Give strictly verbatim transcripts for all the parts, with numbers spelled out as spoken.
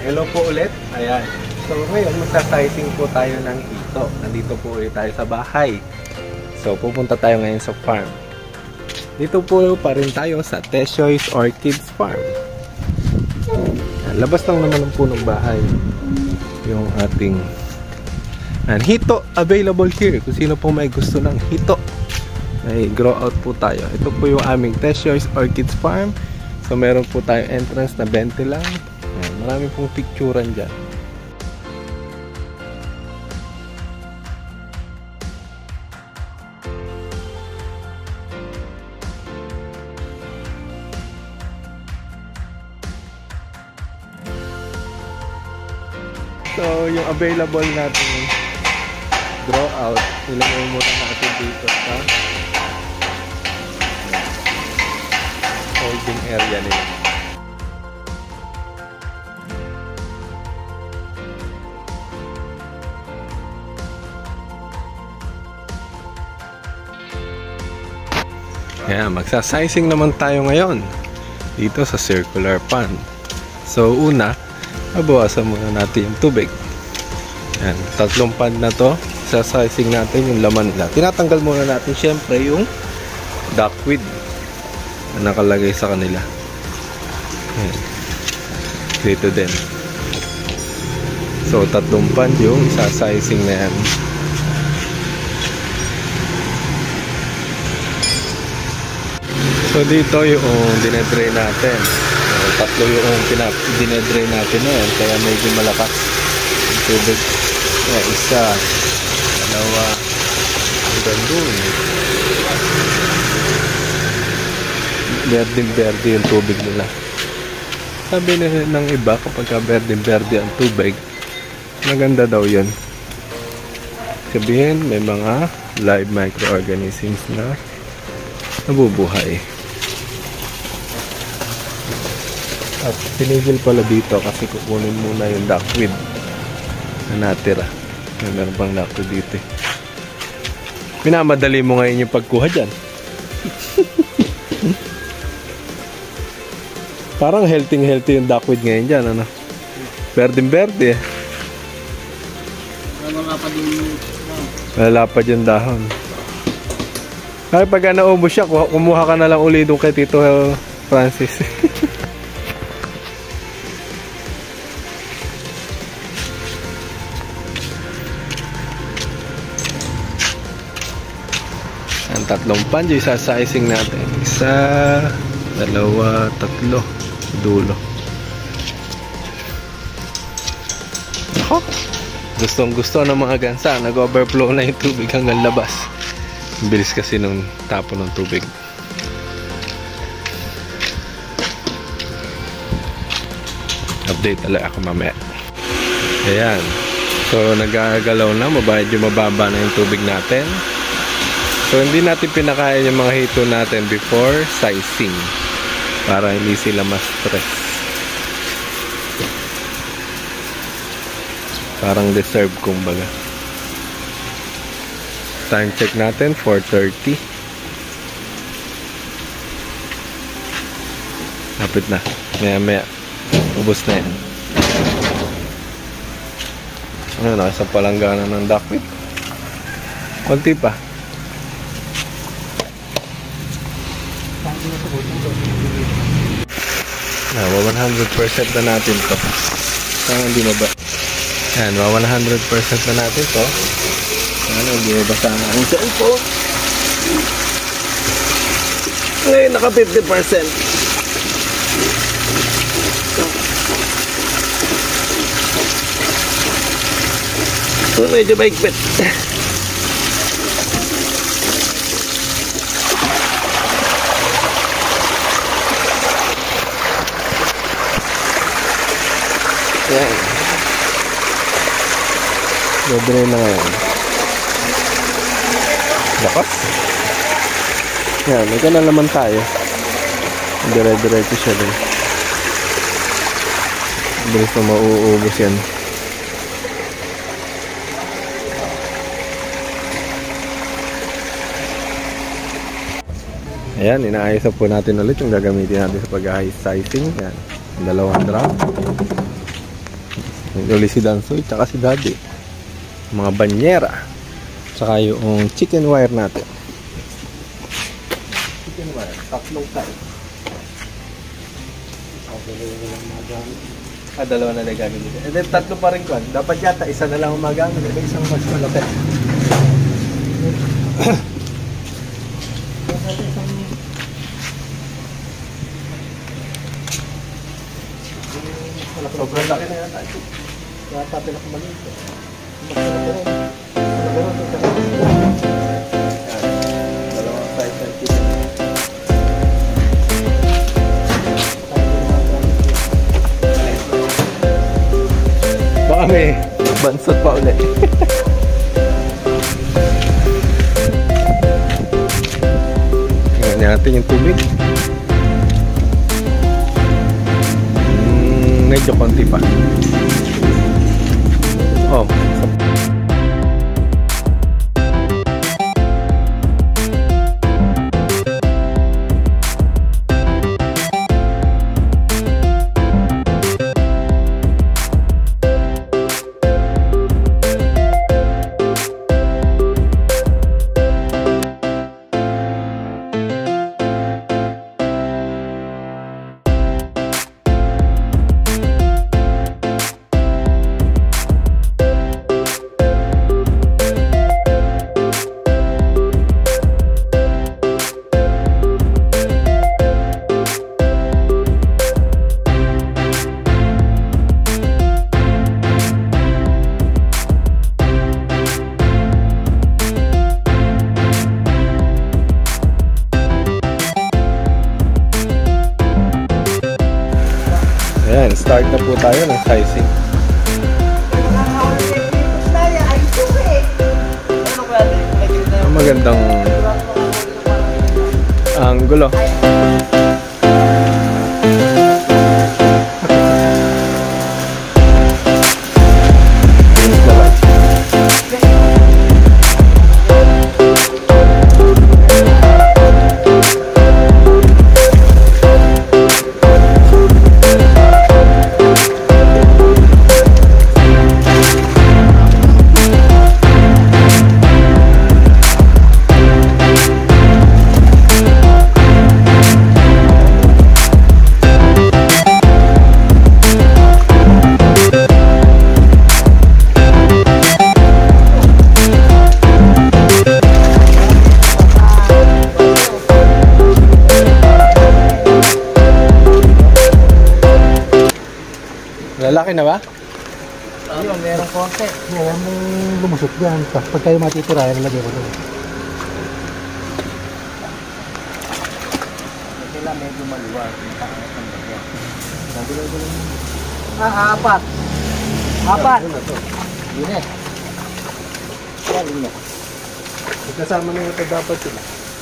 hello po ulit. Ayan. So ngayon magsa-sizing po tayo ng hito. Nandito po ulit tayo sa bahay. So pupunta tayo ngayon sa farm. Dito po pa rin tayo sa Teshoy's Orchids Farm. Ayan, labas lang naman ng punong bahay yung ating and hito available here. Kung sino po may gusto ng hito, may grow out po tayo. Ito po yung aming Teshoy's Orchids Farm. So meron po tayong entrance na twenty lang. Ayan, marami pong picturean dyan. So yung available natin draw out, ilagay muna natin dito sa holding area nila. Ayan, magsa-sizing naman tayo ngayon dito sa circular pond. So una, mabawasan muna natin yung tubig. Ayan, tatlong pond na to, sa-sizing natin yung laman nila. Tinatanggal muna natin syempre yung duckweed na nakalagay sa kanila. Ayan, dito din. So tatlong pond yung sa-sizing na yan. So dito yung dinedrain natin. So, tatlo yung dinedrain natin na yan. Kaya medyo malakas yung tubig. Kaya isa, dalawa, hanggang dun. Berdeng-berde yung tubig nila. Sabi nila ng iba, kapag ka berdeng-berde ang tubig, maganda daw yun. Sabihin, may mga live microorganisms na nabubuhay. At tinigil pala dito kasi kukunin muna yung duckweed na natira. May meron pang duckweed dito. Minamadali mo ngayon yung pagkuha dyan. Parang healthy-healthy yung duckweed ngayon dyan, ano? Berdeng-berde eh. Malalapad yung dahon. Malalapad yung dahon. Ay, pagka naubos siya, kumuha ka na lang uli doon kay Tito Francis. Ang tatlong panjo, isa-sizing natin. Isa, dalawa, tatlo. Dulo. Ako, gustong gusto ng mga gansa. Nag-overflow na yung tubig hanggang labas. Bilis kasi nung tapo ng tubig. Update talaga ako mamaya. Ayan. So nagagalaw na. Mabayad yung mababa na yung tubig natin. So hindi natin pinakain yung mga hito natin before sizing. Para hindi sila ma-stress. Parang deserve kumbaga. Time check natin, four thirty. Lapit na. Maya maya. Ubus na yan. Ano na, isang palanggana ng duckweed. Konti pa. Ah, one hundred percent na natin to. Saan hindi maba? Yan, one hundred percent na natin to. Ano, hindi mabasa na ang cellphone. Ngayon, naka fifty percent. So, medyo maigpit. Yan. Dobre na ngayon. Lakas. Yan, may ganun naman tayo. Dire-diretso siya din. Bilis na mauubos yan. Ayan, inaayos po natin ulit yung gagamitin natin sa pag-high sizing. Ayan, dalawang drum. Uli si Dansoy, tsaka si Daddy. Mga banyera. Tsaka yung chicken wire natin. Chicken wire, tatlong type. Ah, dalawa na lang gamit nila. And then tatlo pa rin ko. Dapat yata isa na lang umagamit. May isang mas malaki. Sobrang laki na yata ito. Kaya tapin ako maliit. Dalawang size ng chicken. Baka may bansot pa ulit. Tingnan natin yung tubig. Hmm, medyo konti pa. Oh. Ayan, start na po tayo ng sizing. Ang magandang angulo. Lalaki na ba? Ayun, merong konti. Huwag mong lumusot yan. Pag kayo matitira, yan lagay ko doon. Sila medyo maluwag. Ah, apat. Apat. Yun eh. Yan, yun eh. Kasama na ito dapat sila.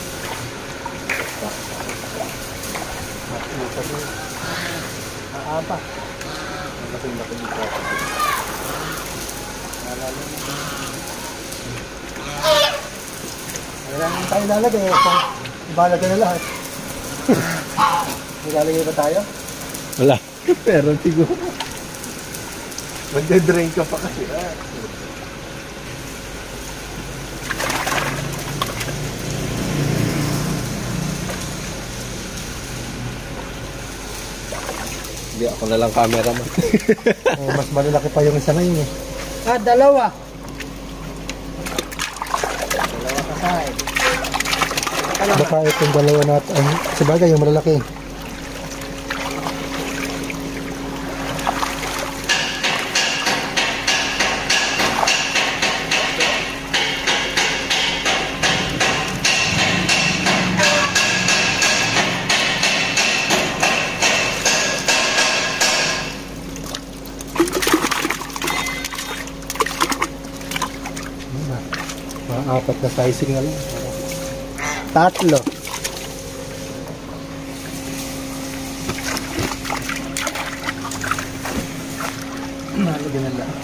Ah, apat. Laki-laki dito. Ayan tayo lalagay. Ibalagay na lahat. Nilalagay ba tayo? Wala. Pero siguro. Magde-drain ka pa kasi. Ah. Hindi ako na lang cameraman. Oh, mas malalaki pa yung isa ngayon eh. Ah, dalawa. Dalawa kasay. Baka itong dalawa natin. Ay, sabagay yung malalaki. Apat na sizing na lang. Tatlo. Nalagyan na lang.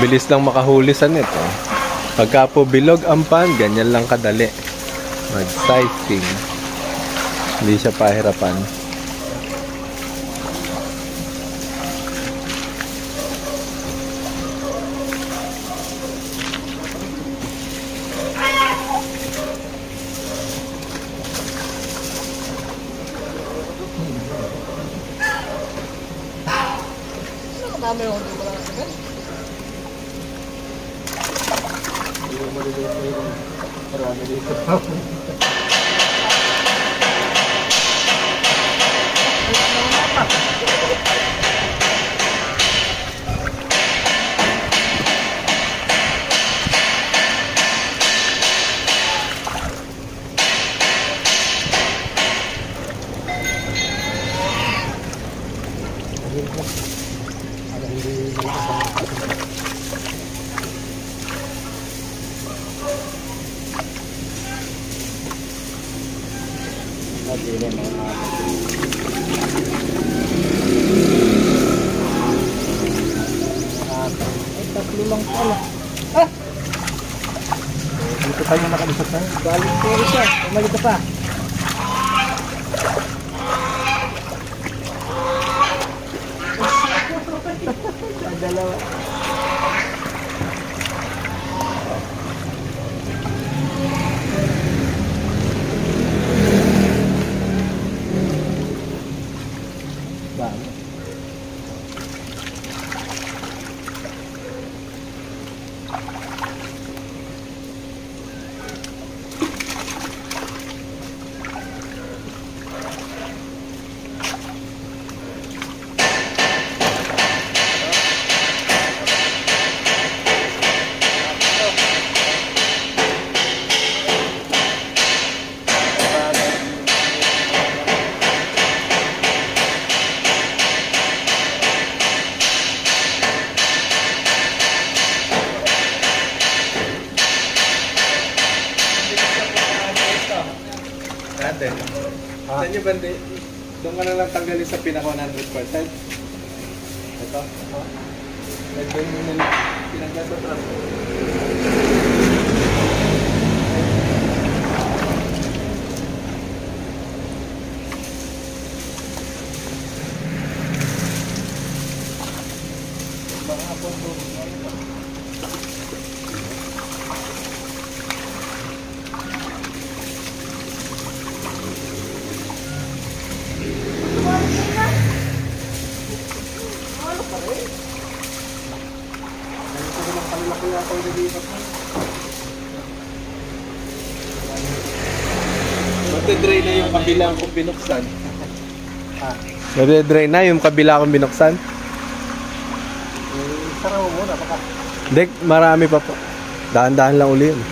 Mabilis lang makahuli sa nito. Pagka po bilog ang pan, ganyan lang kadali. Mag-sizing. Hindi siya pahirapan. Tatlo lang pala. Dito tayo nakalisap na. Galing po isa. Umalik ka pa. Dalawa. Dati. Saan nyo ba? Doon ka na lang tanggalin sa pinaka one hundred percent. Ito. Ito yung nila. Pinanggal sa truck. Nade-dry na yung kabila kong binuksan. Ah. Nade-dry na yung kabila kong binuksan? Eh, saraw mo muna. Baka. Dek, marami pa po. Dahan-dahan lang uli yun.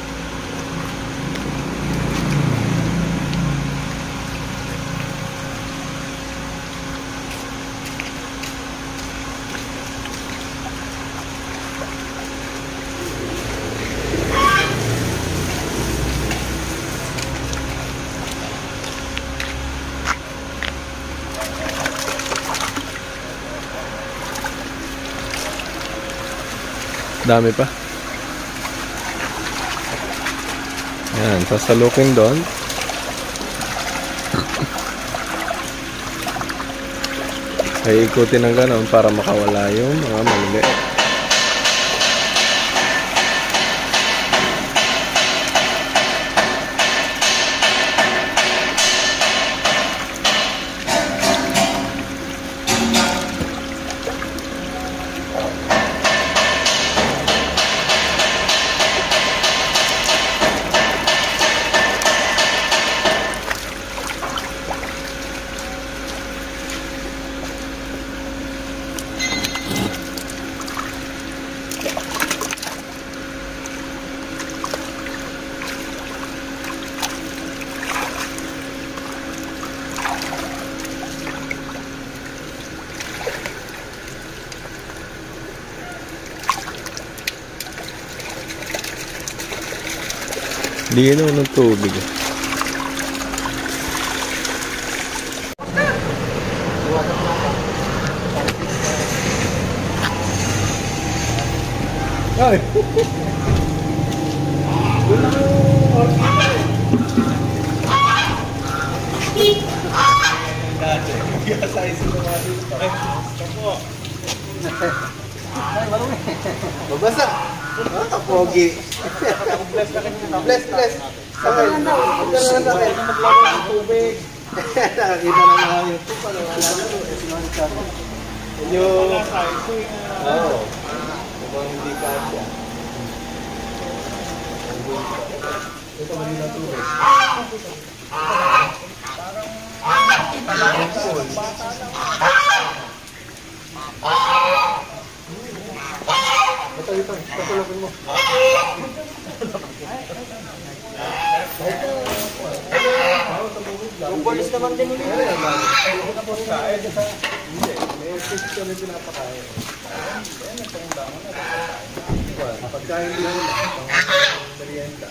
Dami pa. Ayan, sasalukin doon. Ay ikutin ng ganoon para makawala yung mga maliliit. Lino ng tubig. Ay! Babasa! Ah, pogi! Bless, bless! Sakay! Huwag ka naman sakay! Maglaro ng tubig! Nakakita na mga yung tupa na wala na ito. Yung... Oo. Mukhang hindi kasya. Ito mali na tubig. Ito, ito. Ito lapin mo. Yung bolis naman din ulit. Hindi. May fish kami pinapakain. Pagkain din lang. Merienda.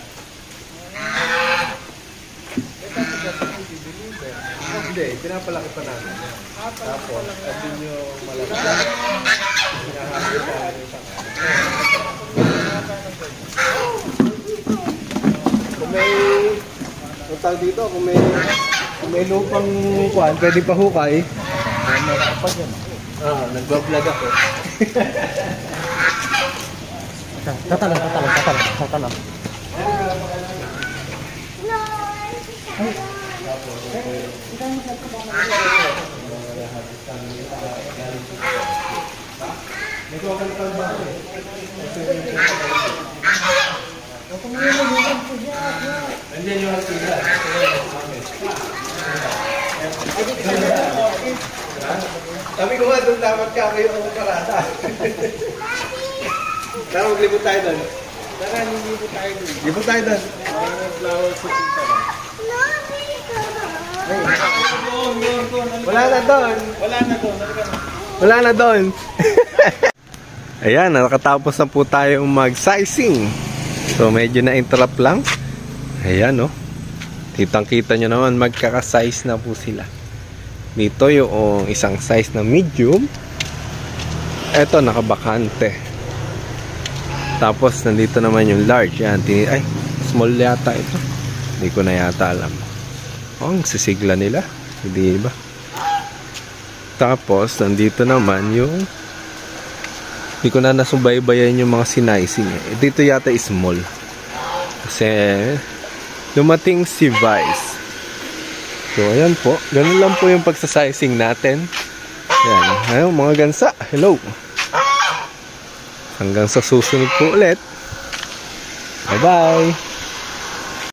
Hindi, pinapalaki pa namin. Tapos, andun yung malaki. Pinahapit pa namin yung sanga. Kung may, kung tawag dito, kung may, kung may lupang kuhan, pwede pa hukay. Ah, nagbablog ako. Tatalang, tatalang, tatalang, tatalang. Nandiyan yung sila. Sabi ko nga doon dapat ka kayo ang parada. Tara, maglibot tayo doon. Tara, nilibot tayo doon. Libot tayo doon. Flower shooting tayo. Wala na doon. Wala na doon. Wala na doon. Ayan, nakatapos na po tayong mag-sizing. So, medyo na-interrupt lang. Ayan, no. Kitang-kita nyo naman, magkaka-size na po sila. Dito yung isang size na medium. Ito, nakabakante. Tapos, nandito naman yung large. Yan, ay, small yata ito. Hindi ko na yata alam. Oh, ang sisigla nila. Hindi ba? Tapos, nandito naman yung hindi ko na nasubaybayan yung mga sinaising. Eh. Dito yata is small. Kasi dumating si Vice. So, ayan po. Ganun lang po yung pagsasizing natin. Ayan. Ayun, mga gansa. Hello. Hanggang sa susunod po ulit. Bye-bye.